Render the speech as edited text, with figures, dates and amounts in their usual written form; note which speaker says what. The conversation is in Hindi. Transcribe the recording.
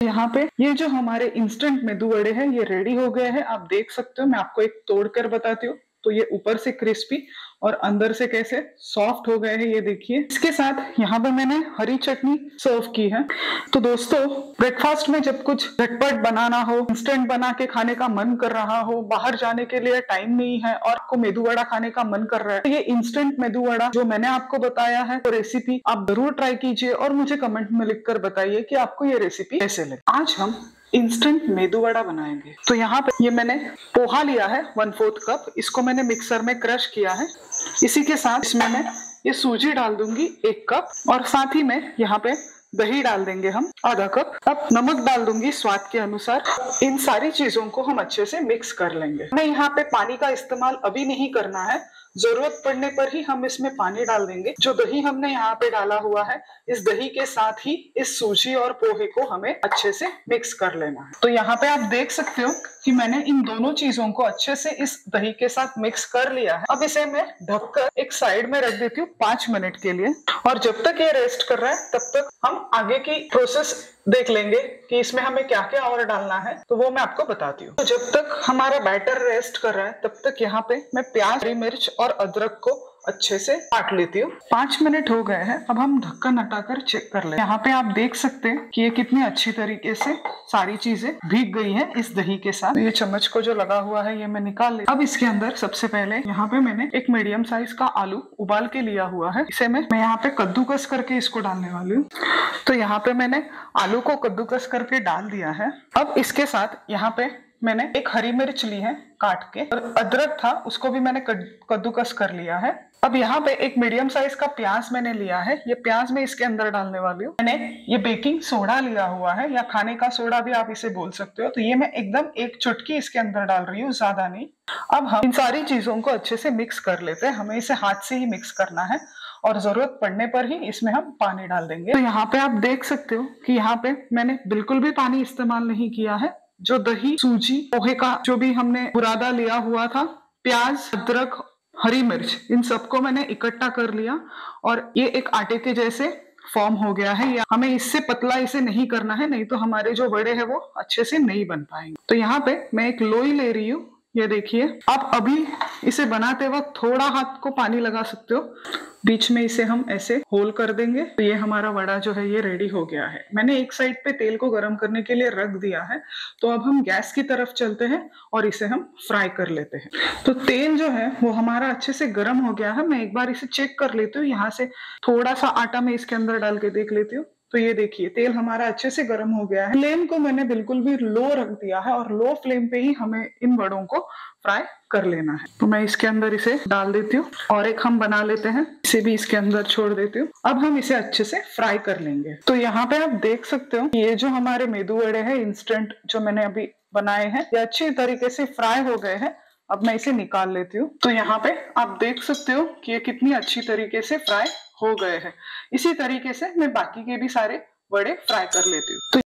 Speaker 1: यहाँ पे ये जो हमारे इंस्टेंट मेदू वड़े हैं ये रेडी हो गए हैं। आप देख सकते हो, मैं आपको एक तोड़कर बताती हूँ। तो ये ऊपर से क्रिस्पी और अंदर से कैसे सॉफ्ट हो गए हैं, ये देखिए। इसके साथ यहाँ पे मैंने हरी चटनी सर्व की है। तो दोस्तों, ब्रेकफास्ट में जब कुछ झटपट बनाना हो, इंस्टेंट बना के खाने का मन कर रहा हो, बाहर जाने के लिए टाइम नहीं है और आपको मेदू वड़ा खाने का मन कर रहा है, तो ये इंस्टेंट मेदू वड़ा जो मैंने आपको बताया है वो रेसिपी आप जरूर ट्राई कीजिए और मुझे कमेंट में लिखकर बताइए कि आपको ये रेसिपी कैसे लगी। आज हम इंस्टेंट मेदू वड़ा बनाएंगे। तो यहाँ पे ये मैंने पोहा लिया है 1/4 कप, इसको मैंने मिक्सर में क्रश किया है। इसी के साथ इसमें मैं ये सूजी डाल दूंगी 1 कप और साथ ही में यहाँ पे दही डाल देंगे हम आधा कप। अब नमक डाल दूंगी स्वाद के अनुसार। इन सारी चीजों को हम अच्छे से मिक्स कर लेंगे। हमें यहाँ पे पानी का इस्तेमाल अभी नहीं करना है, जरूरत पड़ने पर ही हम इसमें पानी डाल देंगे। जो दही हमने यहाँ पे डाला हुआ है, इस दही के साथ ही इस सूजी और पोहे को हमें अच्छे से मिक्स कर लेना है। तो यहाँ पे आप देख सकते हो कि मैंने इन दोनों चीजों को अच्छे से इस दही के साथ मिक्स कर लिया है। अब इसे मैं ढककर एक साइड में रख देती हूँ 5 मिनट के लिए। और जब तक ये रेस्ट कर रहा है तब तक हम आगे की प्रोसेस देख लेंगे कि इसमें हमें क्या क्या और डालना है, तो वो मैं आपको बताती हूँ। तो जब तक हमारा बैटर रेस्ट कर रहा है तब तक यहाँ पे मैं प्याज, हरी मिर्च और अदरक को अच्छे से काट लेती हूँ। 5 मिनट हो गए हैं। अब हम ढक्कन हटाकर चेक कर ले। यहाँ पे आप देख सकते हैं कि ये कितनी अच्छी तरीके से सारी चीजें भीग गई हैं इस दही के साथ। ये चम्मच को जो लगा हुआ है ये मैं निकाल ले। अब इसके अंदर सबसे पहले यहाँ पे मैंने एक मीडियम साइज का आलू उबाल के लिया हुआ है, इसे मैं यहाँ पे कद्दूकस करके इसको डालने वाली हूँ। तो यहाँ पे मैंने आलू को कद्दूकस करके डाल दिया है। अब इसके साथ यहाँ पे मैंने एक हरी मिर्च ली है काट के, और अदरक था उसको भी मैंने कद्दूकस कर लिया है। अब यहाँ पे एक मीडियम साइज का प्याज मैंने लिया है, ये प्याज मैं इसके अंदर डालने वाली हूँ। मैंने ये बेकिंग सोडा लिया हुआ है या खाने का सोडा भी आप इसे बोल सकते हो। तो ये मैं एकदम 1 चुटकी इसके अंदर डाल रही हूँ, ज्यादा नहीं। अब हम इन सारी चीजों को अच्छे से मिक्स कर लेते हैं। हमें इसे हाथ से ही मिक्स करना है और जरूरत पड़ने पर ही इसमें हम पानी डाल देंगे। तो यहाँ पे आप देख सकते हो कि यहाँ पे मैंने बिल्कुल भी पानी इस्तेमाल नहीं किया है। जो दही, सूजी, पोहे का जो भी हमने बुरादा लिया हुआ था, प्याज, अदरक, हरी मिर्च, इन सबको मैंने इकट्ठा कर लिया और ये एक आटे के जैसे फॉर्म हो गया है। या हमें इससे पतला इसे नहीं करना है, नहीं तो हमारे जो वड़े हैं वो अच्छे से नहीं बन पाएंगे। तो यहाँ पे मैं एक लोई ले रही हूँ, ये देखिए। आप अभी इसे बनाते वक्त थोड़ा हाथ को पानी लगा सकते हो, बीच में इसे हम ऐसे होल कर देंगे। तो ये हमारा वड़ा जो है ये रेडी हो गया है। मैंने एक साइड पे तेल को गर्म करने के लिए रख दिया है। तो अब हम गैस की तरफ चलते हैं और इसे हम फ्राई कर लेते हैं। तो तेल जो है वो हमारा अच्छे से गर्म हो गया है। मैं एक बार इसे चेक कर लेती हूँ, यहाँ से थोड़ा सा आटा मैं इसके अंदर डाल के देख लेती हूँ। तो ये देखिए तेल हमारा अच्छे से गर्म हो गया है। फ्लेम को मैंने बिल्कुल भी लो रख दिया है और लो फ्लेम पे ही हमें इन वड़ों को फ्राई कर लेना है। तो मैं इसके अंदर इसे डाल देती हूँ और एक हम बना लेते हैं, इसे भी इसके अंदर छोड़ देती हूँ। अब हम इसे अच्छे से फ्राई कर लेंगे। तो यहाँ पे आप देख सकते हो ये जो हमारे मेदू वड़े हैं इंस्टेंट जो मैंने अभी बनाए हैं, ये अच्छी तरीके से फ्राई हो गए हैं। अब मैं इसे निकाल लेती हूँ। तो यहाँ पे आप देख सकते हो कि ये कितनी अच्छी तरीके से फ्राई हो गए हैं। इसी तरीके से मैं बाकी के भी सारे वड़े फ्राई कर लेती हूँ। तो